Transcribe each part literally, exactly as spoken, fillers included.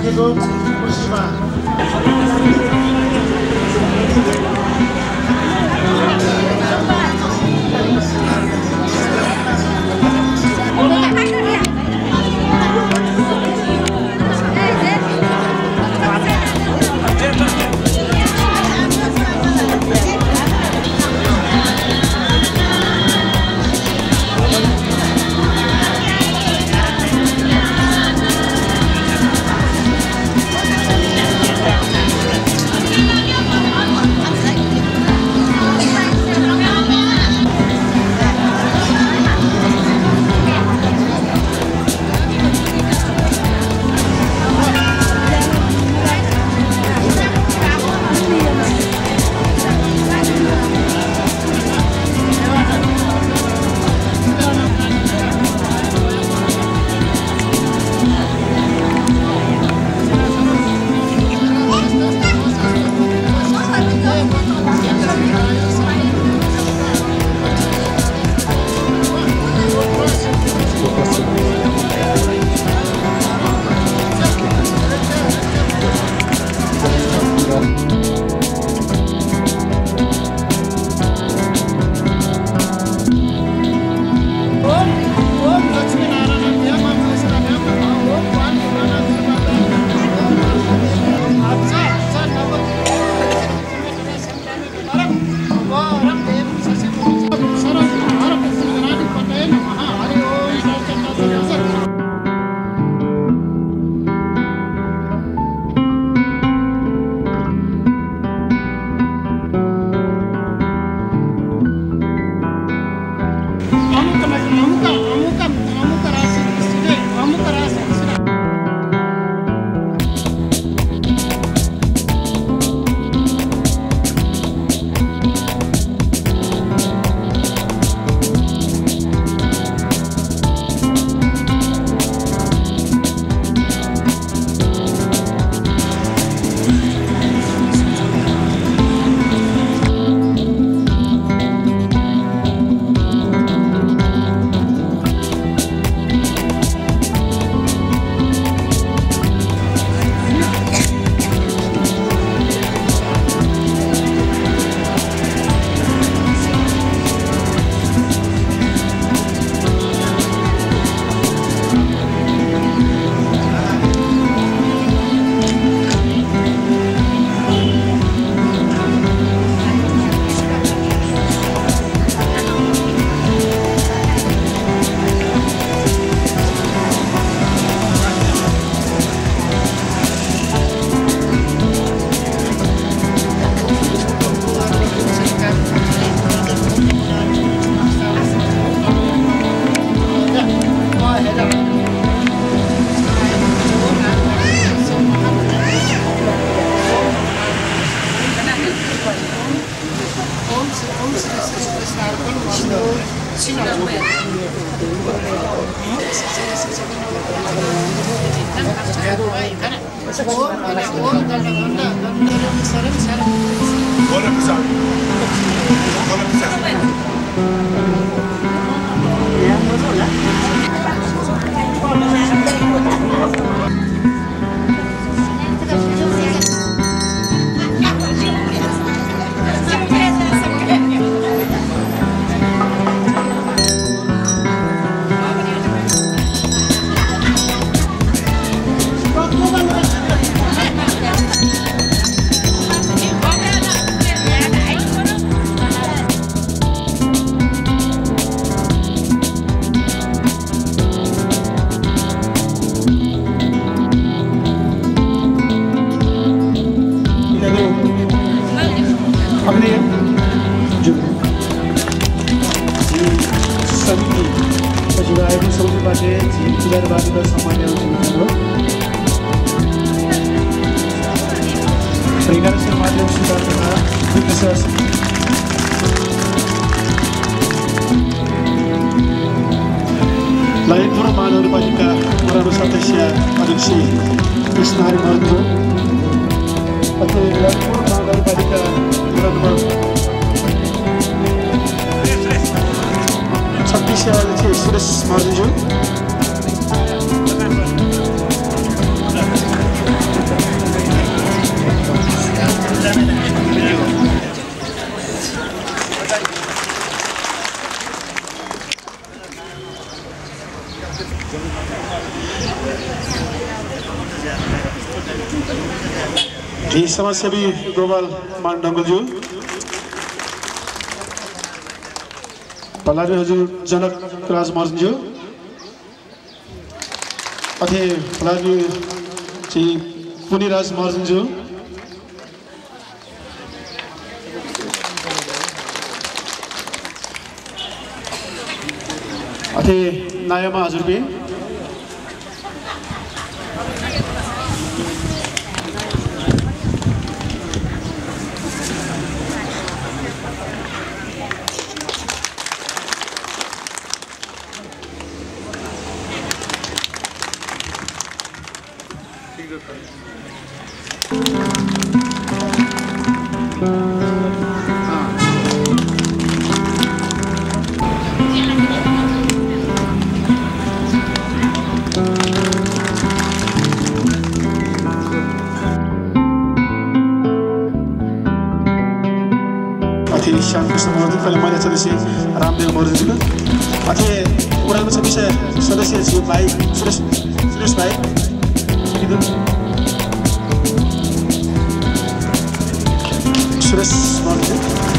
राखेको कुर्सीमा महानगरपालिका पुरानो सदस्य अध्यक्ष कृष्णहरि महतो अथवा महानगरपालिका पुरानो छत्तीस अध्यक्ष सुरेश महतोज्यू अथी समाजसेवी गोपाल मान डङ्गलज्यू पलारी हजुर जनक राज महर्जनज्यू अथे पलारी चाहिँ पुनिराज महर्जनज्यू अथे नायमा हजुरबी श्यामकृष्ण महर्जन पहले महिला सदस्य रामदेव महर्जनजीको अथे पुरानो सदस्य सदस्य श्री भाइ सुरेश सुरेश भाइ सुरेश महर्जन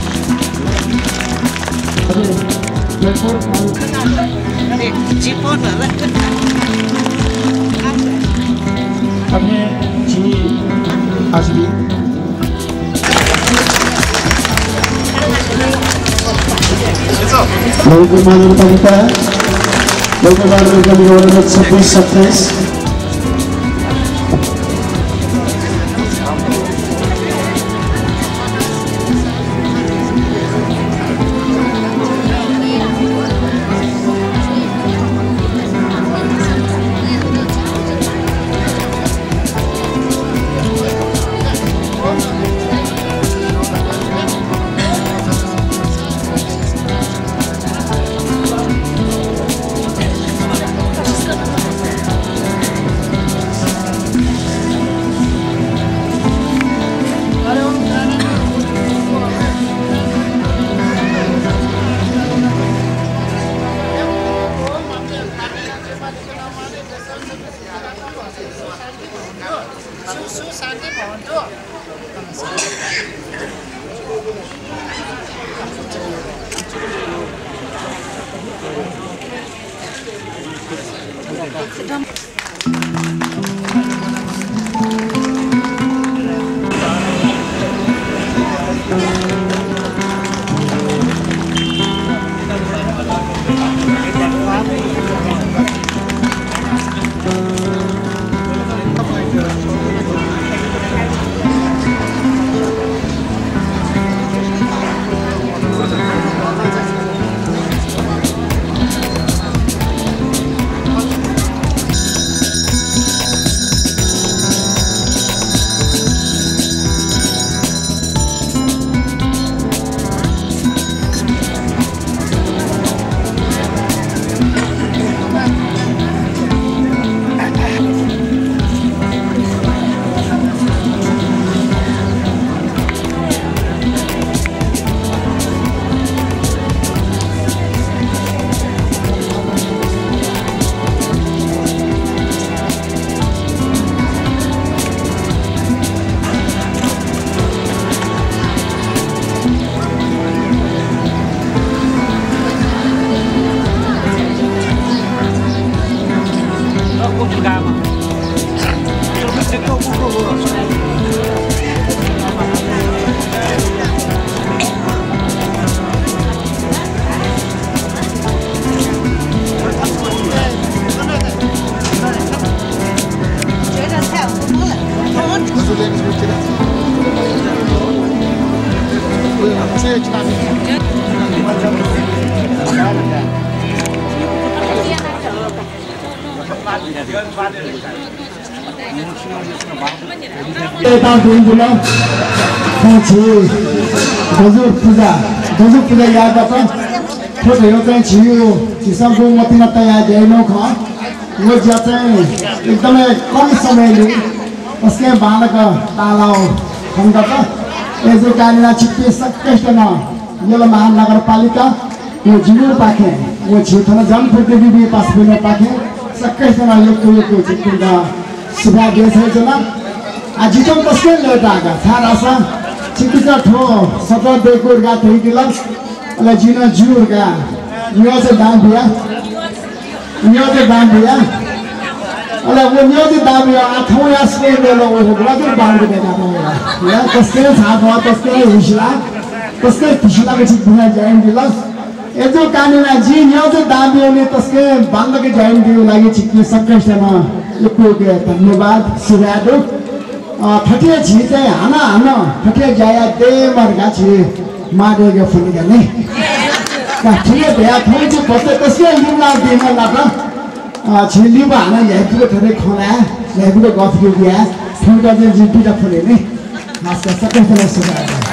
अपने जी आजमी लोगों मालूम पड़ता है लोगों मालूम कभी और लोग छब्बीस सत्ताईस गजब पूजा गजब पूजा याद आता छोटे होते हैं छियो जिसम को मत न तैयार जैनों का वो जाते हैं एकदम कम समय में उसके बालक तालाव हम करता ऐसे कालिना चित्ते सब कष्ट ना ये लो महानगर पालिका वो जीवन पाके वो क्षेत्र जन प्रतिनिधि भी पास में पाके सब कष्ट ना योग तो योग चित्ते का सुबह देश है जना Ajitom tasken le daga tharasa chikita tho sata dekur ga thikila ala jina jur ga yo se dam diya yo se dam diya ala wo yo se dam diya athau ya sme le lo wo bla ke bang de na ya ya tasken sa tho tasken hishla tasken hishla ke chik bina jain dila ejo kanina ji yo se dam diya ne tasken bang ke jain diyo lagi chikni sakashema lupu ke धन्यवाद सिरादो ठठिया छि चाहिँ हाना हाना ठठिया जाया they मरगा छि मारे के फुल गने का ठिया भया थोइ छु बसे तसे लिना दिना लागा छि लिबा हाना याइको ठरे खना याइको गफ के बिया फुल गजे जिपी त फुले नि मास्टर सबै फुले सुगा